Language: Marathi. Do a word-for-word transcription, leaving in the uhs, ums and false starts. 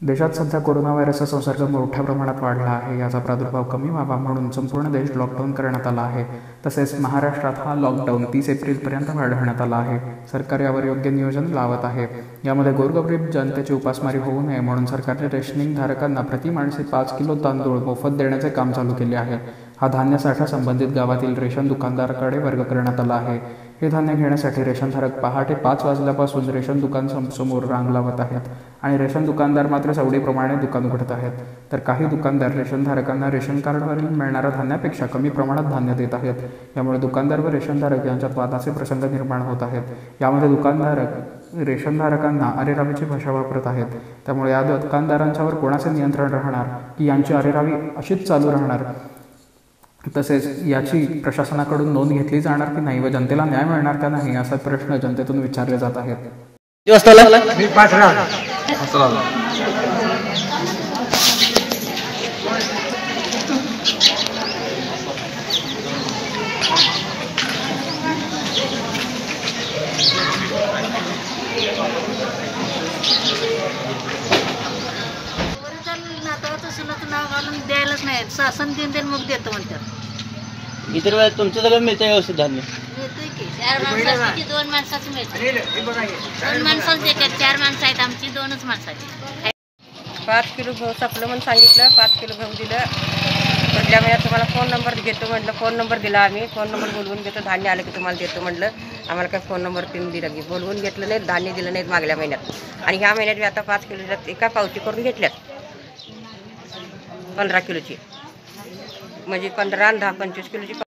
देशात सध्या कोरोना व्हायरसचा संसर्ग मोठ्या प्रमाणात वाढला आहे. याचा प्रादुर्भाव कमी व्हावा म्हणून संपूर्ण देश लॉकडाऊन करण्यात आला आहे. तसेच महाराष्ट्रात हा लॉकडाऊन तीस एप्रिलपर्यंत वाढवण्यात आला आहे. सरकार यावर योग्य नियोजन लावत आहे. यामध्ये गोरगरीब जनतेची उपासमारी होऊ नये म्हणून सरकारने रेशनिंग धारकांना प्रति माणसे पाच किलो तांदूळ मोफत देण्याचे काम चालू केले आहे. हा धान्य साठा संबंधित गावातील रेशन दुकानदाराकडे वर्ग करण्यात आला आहे. हे धान्य घेण्यासाठी रेशनधारक पहाटे पाच वाजल्यापासून रेशन दुकान समोर रांग लावत आहेत आणि रेशन दुकानदार मात्र सवडीप्रमाणे दुकान उघडत आहेत. तर काही दुकानदार रेशनधारकांना रेशन कार्डवरील मिळणाऱ्या धान्यापेक्षा कमी प्रमाणात धान्य देत आहेत. यामुळे दुकानदार व रेशनधारक यांच्यात वादाचे प्रसंग निर्माण होत आहेत. यामध्ये दुकानधारक रेशनधारकांना अरेरावीची भाषा वापरत आहेत. त्यामुळे या दुकानदारांच्यावर कोणाचे नियंत्रण राहणार की यांची अरेरावी अशीच चालू राहणार, तसेच याची प्रशासनाकडून नोंद घेतली जाणार की नाही व जनतेला न्याय मिळणार का नाही असा प्रश्न जनतेतून विचारले जात आहेत. नाव घालून द्यायलाच नाही. शासन तीन दिन मग देतो म्हणतात. इतर वेळेस तुमचं सगळं मिळतं व्यवस्थित धान्य? मिळतंय की चार माणसाची दोन माणसाचं मिळतं. दोन माणसाच देतात. चार माणसं आहेत आमची, दोनच माणसाची. पाच किलो गहू संपलं म्हणून सांगितलं. पाच किलो गहू दिलं. पुढल्या महिन्यात तुम्हाला फोन नंबर घेतो म्हटलं. फोन नंबर दिला आम्ही. फोन नंबर बोलवून घेतो. धान्य आलं की तुम्हाला देतो म्हटलं. आम्हाला काय फोन नंबर तीन दिला की बोलवून घेतलं नाही, धान्य दिलं नाहीत मागल्या महिन्यात. आणि ह्या महिन्यात मी आता पाच किलो एका पावती करून घेतल्यात पंधरा किलोची, म्हणजे पंधरा आणि दहा पंचवीस किलोची.